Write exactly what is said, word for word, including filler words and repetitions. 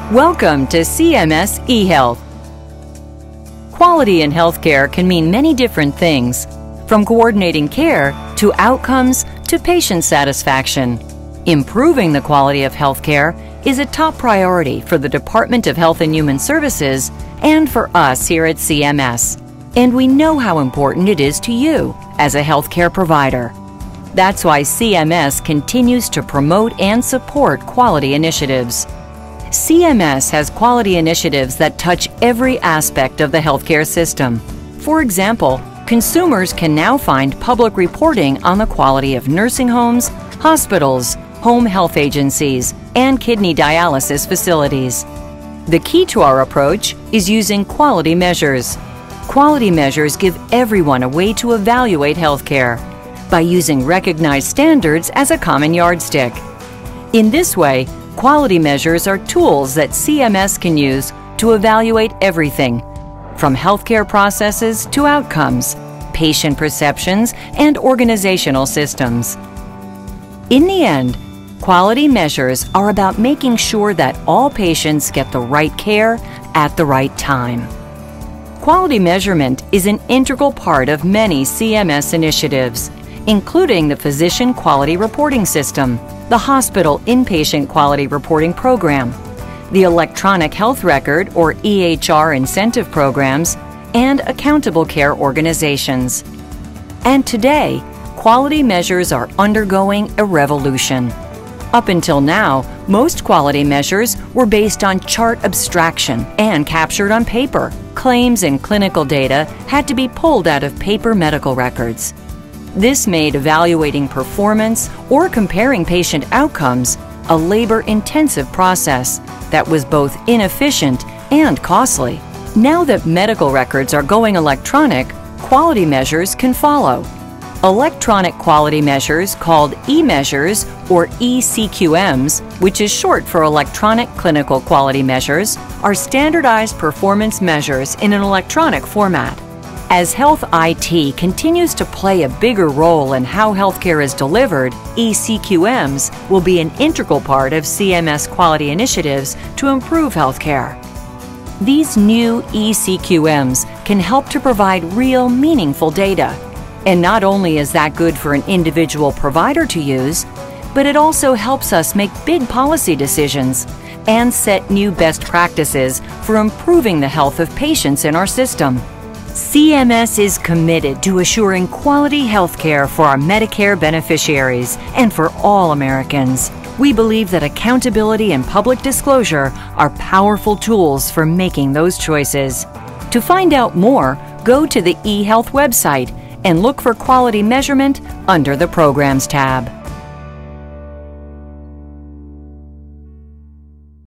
Welcome to C M S eHealth. Quality in healthcare can mean many different things, from coordinating care to outcomes to patient satisfaction. Improving the quality of healthcare is a top priority for the Department of Health and Human Services and for us here at C M S. And we know how important it is to you as a healthcare provider. That's why C M S continues to promote and support quality initiatives. C M S has quality initiatives that touch every aspect of the healthcare system. For example, consumers can now find public reporting on the quality of nursing homes, hospitals, home health agencies, and kidney dialysis facilities. The key to our approach is using quality measures. Quality measures give everyone a way to evaluate healthcare by using recognized standards as a common yardstick. In this way, quality measures are tools that C M S can use to evaluate everything, from healthcare processes to outcomes, patient perceptions, and organizational systems. In the end, quality measures are about making sure that all patients get the right care at the right time. Quality measurement is an integral part of many C M S initiatives, including the Physician Quality Reporting System, the Hospital Inpatient Quality Reporting Program, the Electronic Health Record or E H R Incentive Programs, and accountable care organizations. And today, quality measures are undergoing a revolution. Up until now, most quality measures were based on chart abstraction and captured on paper. Claims and clinical data had to be pulled out of paper medical records. This made evaluating performance or comparing patient outcomes a labor-intensive process that was both inefficient and costly. Now that medical records are going electronic, quality measures can follow. Electronic quality measures called e-measures or e C Q Ms, which is short for Electronic Clinical Quality Measures, are standardized performance measures in an electronic format. As health I T continues to play a bigger role in how healthcare is delivered, e C Q Ms will be an integral part of C M S quality initiatives to improve healthcare. These new e C Q Ms can help to provide real, meaningful data. And not only is that good for an individual provider to use, but it also helps us make big policy decisions and set new best practices for improving the health of patients in our system. C M S is committed to assuring quality health care for our Medicare beneficiaries and for all Americans. We believe that accountability and public disclosure are powerful tools for making those choices. To find out more, go to the eHealth website and look for quality measurement under the Programs tab.